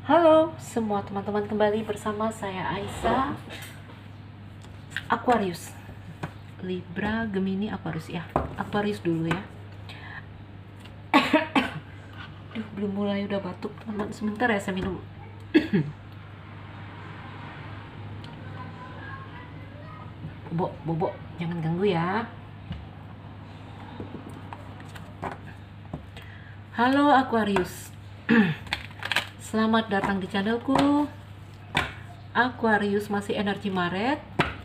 Halo semua teman-teman, kembali bersama saya Aisyah. Aquarius, Libra, Gemini, Aquarius ya. Aquarius dulu ya. Duh, belum mulai udah batuk teman. Sebentar ya, saya minum. Bobo, jangan ganggu ya. Halo Aquarius. Selamat datang di channelku. Aquarius masih energi Maret.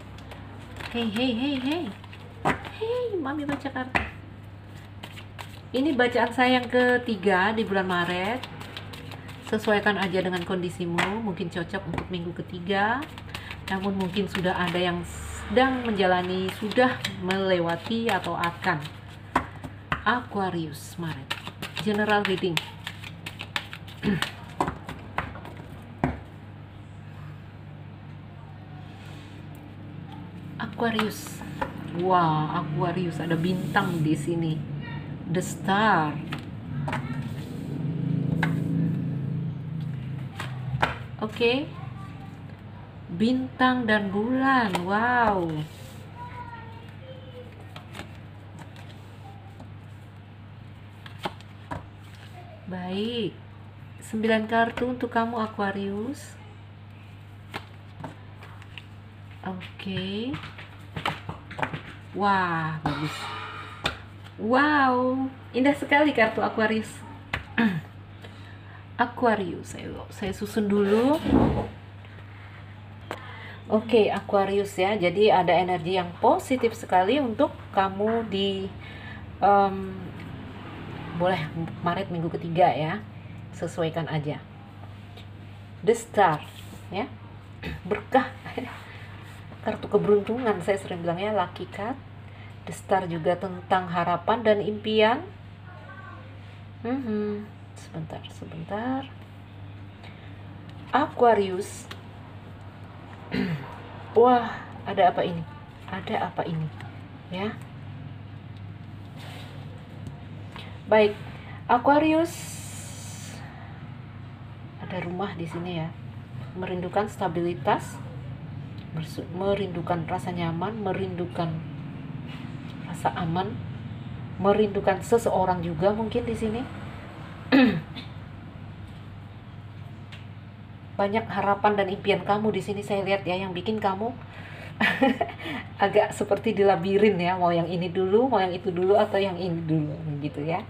Hey, mami baca kartu. Ini bacaan saya yang ketiga di bulan Maret. Sesuaikan aja dengan kondisimu. Mungkin cocok untuk minggu ketiga, namun mungkin sudah ada yang sedang menjalani, sudah melewati atau akan. Aquarius Maret general reading. Aquarius. Wah, Aquarius ada bintang di sini. The Star. Oke. Bintang dan bulan. Wow. Baik. 9 kartu untuk kamu Aquarius. Oke. Wah, bagus. Wow, indah sekali kartu Aquarius. Aquarius, saya susun dulu. Oke, Aquarius ya. Jadi ada energi yang positif sekali untuk kamu di boleh Maret minggu ketiga ya. Sesuaikan aja. The Star ya. Berkah. Kartu keberuntungan, saya sering bilangnya lucky card. The Star juga tentang harapan dan impian. Sebentar. Aquarius. Wah, ada apa ini? Ada apa ini? Ya. Baik, Aquarius. Ada rumah di sini ya. Merindukan stabilitas, merindukan rasa nyaman, merindukan rasa aman, merindukan seseorang juga mungkin di sini. Banyak harapan dan impian kamu di sini saya lihat ya, yang bikin kamu agak seperti di labirin ya, mau yang ini dulu, mau yang itu dulu, atau yang ini dulu gitu ya.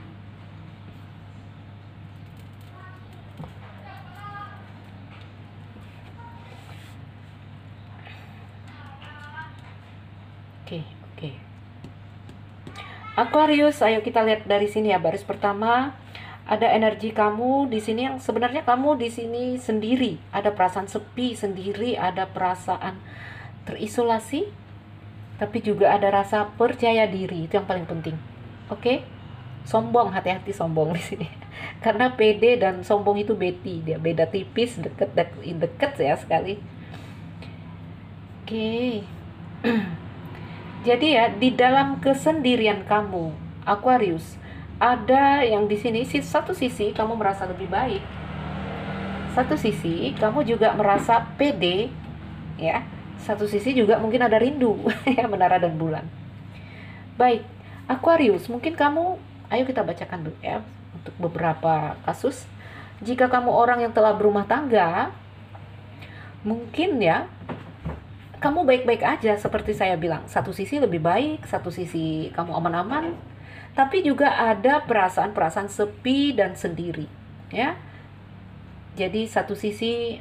Oke. Aquarius, ayo kita lihat dari sini ya. Baris pertama, ada energi kamu di sini yang sebenarnya kamu di sini sendiri. Ada perasaan sepi sendiri, ada perasaan terisolasi, tapi juga ada rasa percaya diri. Itu yang paling penting. Oke? Sombong, hati-hati sombong di sini. Karena pede dan sombong itu dia beda tipis, deket ya sekali. Oke. Jadi ya, di dalam kesendirian kamu, Aquarius, ada yang di sini satu sisi kamu merasa lebih baik. Satu sisi kamu juga merasa pede, ya. Satu sisi juga mungkin ada rindu, ya, menara dan bulan. Baik, Aquarius, mungkin kamu, ayo kita bacakan dulu ya, untuk beberapa kasus. Jika kamu orang yang telah berumah tangga, mungkin ya, kamu baik-baik aja seperti saya bilang. Satu sisi lebih baik, satu sisi kamu aman-aman, tapi juga ada perasaan-perasaan sepi dan sendiri, ya. Jadi satu sisi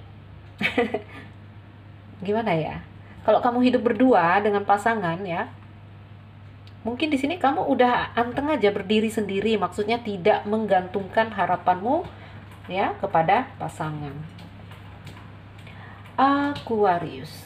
gimana ya? Kalau kamu hidup berdua dengan pasangan ya, mungkin di sini kamu udah anteng aja berdiri sendiri, maksudnya tidak menggantungkan harapanmu ya kepada pasangan. Aquarius.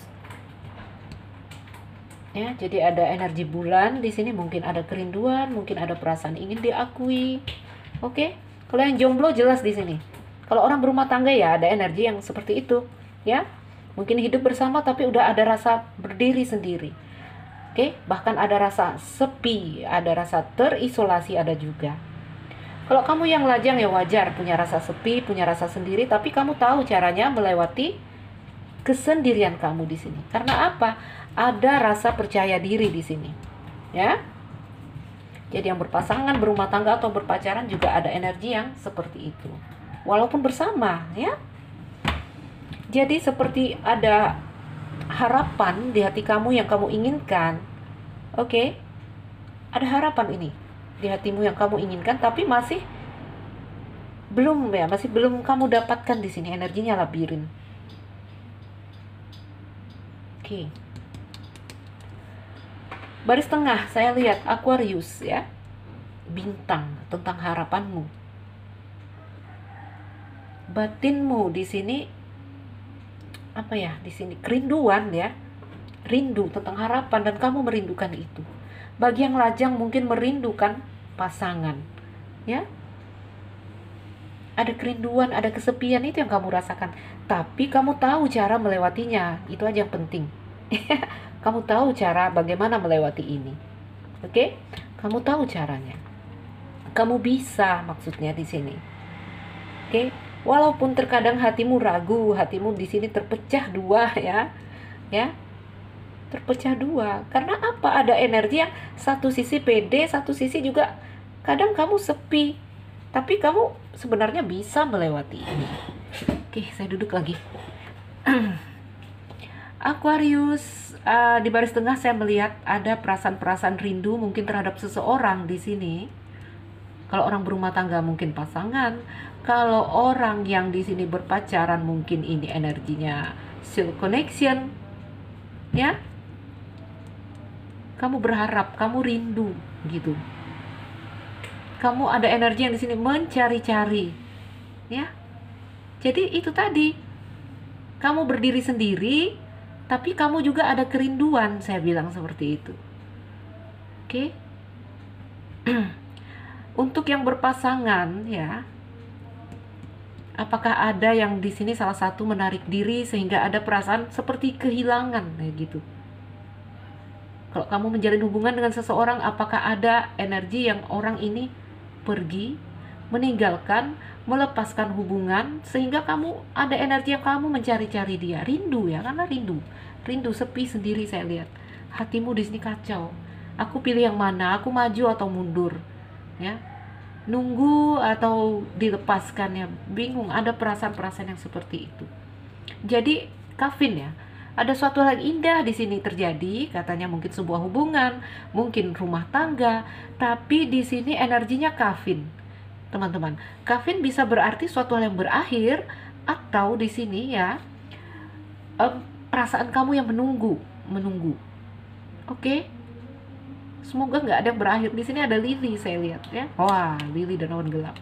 Ya, jadi ada energi bulan di sini, mungkin ada kerinduan, mungkin ada perasaan ingin diakui. Oke, kalau yang jomblo jelas di sini. Kalau orang berumah tangga ya ada energi yang seperti itu, ya. Mungkin hidup bersama tapi udah ada rasa berdiri sendiri. Oke, bahkan ada rasa sepi, ada rasa terisolasi ada juga. Kalau kamu yang lajang ya wajar, punya rasa sepi, punya rasa sendiri, tapi kamu tahu caranya melewati kesendirian kamu di sini. Karena apa? Ada rasa percaya diri di sini. Ya. Jadi yang berpasangan, berumah tangga atau berpacaran juga ada energi yang seperti itu. Walaupun bersama, ya. Jadi seperti ada harapan di hati kamu yang kamu inginkan. Oke. Ada harapan ini di hatimu yang kamu inginkan, tapi masih belum kamu dapatkan di sini, energinya labirin. Oke. Baris tengah saya lihat Aquarius ya. Bintang tentang harapanmu. Batinmu di sini apa ya? Di sini kerinduan ya. Rindu tentang harapan dan kamu merindukan itu. Bagi yang lajang mungkin merindukan pasangan. Ya. Ada kerinduan, ada kesepian, itu yang kamu rasakan. Tapi kamu tahu cara melewatinya. Itu aja yang penting. Kamu tahu cara bagaimana melewati ini. Oke? Kamu tahu caranya. Kamu bisa maksudnya di sini. Oke? Walaupun terkadang hatimu ragu, hatimu di sini terpecah dua ya. Ya. Terpecah dua. Karena apa? Ada energi yang satu sisi pede, satu sisi juga kadang kamu sepi. Tapi kamu sebenarnya bisa melewati ini. Oke, saya duduk lagi. Aquarius, di baris tengah saya melihat ada perasaan-perasaan rindu mungkin terhadap seseorang di sini. Kalau orang berumah tangga mungkin pasangan. Kalau orang yang di sini berpacaran mungkin ini energinya soul connection. Ya. Kamu berharap, kamu rindu gitu. Kamu ada energi yang di sini mencari-cari. Ya. Jadi itu tadi. Kamu berdiri sendiri, tapi kamu juga ada kerinduan, saya bilang seperti itu. Oke. Untuk yang berpasangan ya. Apakah ada yang di sini salah satu menarik diri sehingga ada perasaan seperti kehilangan kayak gitu. Kalau kamu menjalin hubungan dengan seseorang, apakah ada energi yang orang ini pergi, meninggalkan, melepaskan hubungan sehingga kamu ada energi yang kamu mencari-cari dia, rindu ya, karena rindu sepi sendiri saya lihat. Hatimu di sini kacau. Aku pilih yang mana? Aku maju atau mundur? Ya. Nunggu atau dilepaskan ya, bingung. Ada perasaan-perasaan yang seperti itu. Jadi Kavin ya, ada suatu hal indah di sini terjadi, katanya mungkin sebuah hubungan, mungkin rumah tangga, tapi di sini energinya Kavin. Teman-teman, Kavin bisa berarti suatu hal yang berakhir atau di sini ya perasaan kamu yang menunggu. Oke? Semoga nggak ada yang berakhir. Di sini ada lili saya lihat ya. Wah, lili dan awan gelap.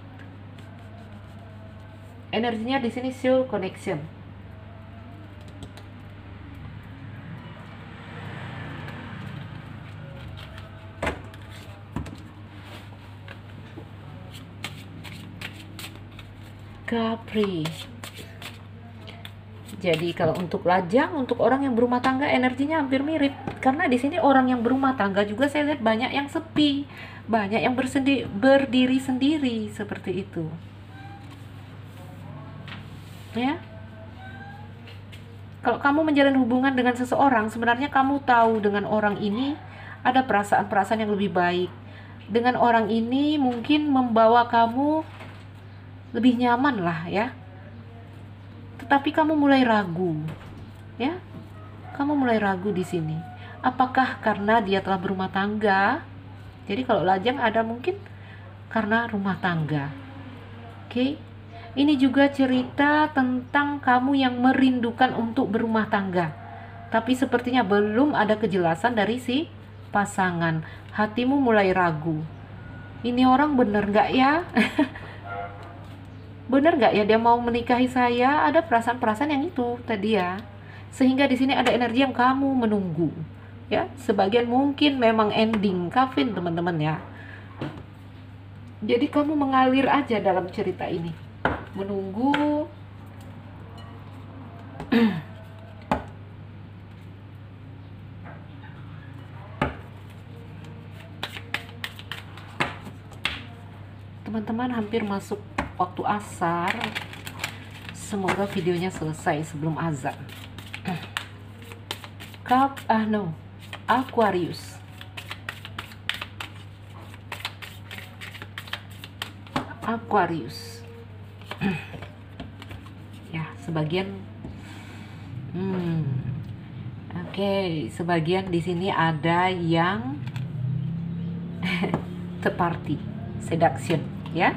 Energinya di sini soul connection. Capri. Jadi kalau untuk lajang, untuk orang yang berumah tangga energinya hampir mirip. Karena di sini orang yang berumah tangga juga saya lihat banyak yang sepi, banyak yang berdiri sendiri seperti itu. Ya. Kalau kamu menjalin hubungan dengan seseorang, sebenarnya kamu tahu dengan orang ini ada perasaan-perasaan yang lebih baik. Dengan orang ini mungkin membawa kamu lebih nyaman lah ya. Tetapi kamu mulai ragu, ya? Kamu mulai ragu di sini. Apakah karena dia telah berumah tangga? Jadi kalau lajang ada mungkin karena rumah tangga. Oke? Ini juga cerita tentang kamu yang merindukan untuk berumah tangga. Tapi sepertinya belum ada kejelasan dari si pasangan. Hatimu mulai ragu. Ini orang bener nggak ya? Bener nggak ya dia mau menikahi saya? Ada perasaan-perasaan yang itu tadi ya. Sehingga di sini ada energi yang kamu menunggu. Ya, sebagian mungkin memang ending Kavin teman-teman ya. Jadi kamu mengalir aja dalam cerita ini. Menunggu. teman-teman hampir masuk waktu asar. Semoga videonya selesai sebelum azan. Aquarius. Aquarius. Ya, sebagian Oke, sebagian di sini ada yang third party, seduction, ya.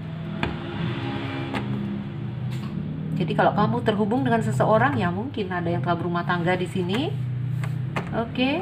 Jadi kalau kamu terhubung dengan seseorang, ya mungkin ada yang telah berumah tangga di sini. Oke.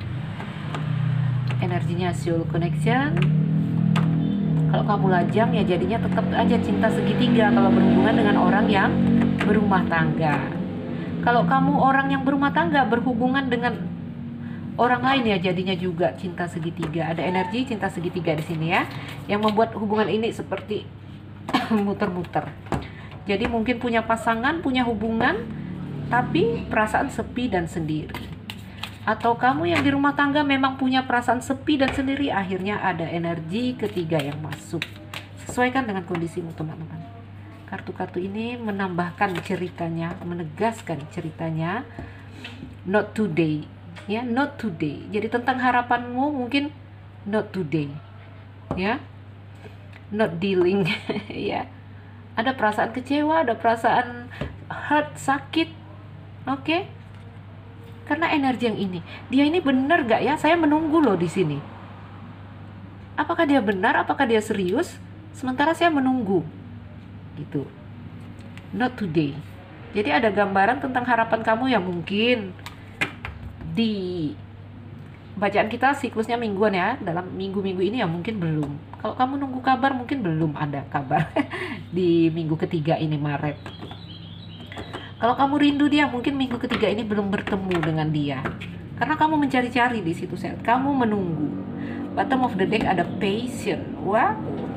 Energinya soul connection. Kalau kamu lajang, ya jadinya tetap aja cinta segitiga kalau berhubungan dengan orang yang berumah tangga. Kalau kamu orang yang berumah tangga berhubungan dengan orang lain, ya jadinya juga cinta segitiga. Ada energi cinta segitiga di sini ya, yang membuat hubungan ini seperti muter-muter. Jadi mungkin punya pasangan, punya hubungan, tapi perasaan sepi dan sendiri. Atau kamu yang di rumah tangga memang punya perasaan sepi dan sendiri, akhirnya ada energi ketiga yang masuk. Sesuaikan dengan kondisimu teman-teman. Kartu-kartu ini menambahkan ceritanya, menegaskan ceritanya. Not today, ya, not today. Jadi tentang harapanmu mungkin not today, ya, not dealing, ya. Ada perasaan kecewa, ada perasaan hurt, sakit, oke? Karena energi yang ini, dia ini benar gak ya? Saya menunggu loh di sini. Apakah dia benar? Apakah dia serius? Sementara saya menunggu, gitu. Not today. Jadi ada gambaran tentang harapan kamu yang mungkin di bacaan kita siklusnya mingguan ya. Dalam minggu-minggu ini ya mungkin belum. Kalau kamu nunggu kabar mungkin belum ada kabar di minggu ketiga ini Maret. Kalau kamu rindu dia, mungkin minggu ketiga ini belum bertemu dengan dia. Karena kamu mencari-cari di situ set. Kamu menunggu. Bottom of the deck ada patient. Wah.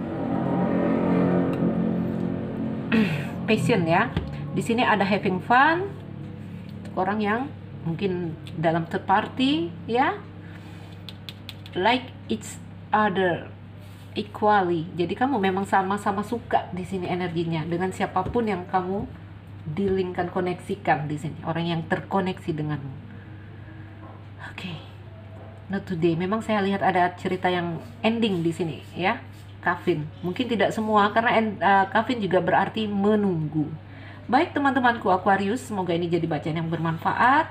Patient ya. Di sini ada having fun. Orang yang mungkin dalam third party ya. Like each other equally. Jadi kamu memang sama-sama suka di sini energinya dengan siapapun yang kamu dilingkan, koneksikan di sini, orang yang terkoneksi denganmu. Oke. Not today. Memang saya lihat ada cerita yang ending di sini ya. Coffin. Mungkin tidak semua karena coffin juga berarti menunggu. Baik teman-temanku Aquarius, semoga ini jadi bacaan yang bermanfaat.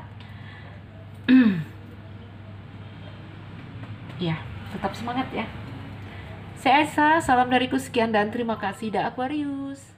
Ya, tetap semangat ya. Saya Esa, salam dariku sekian dan terima kasih dah Aquarius.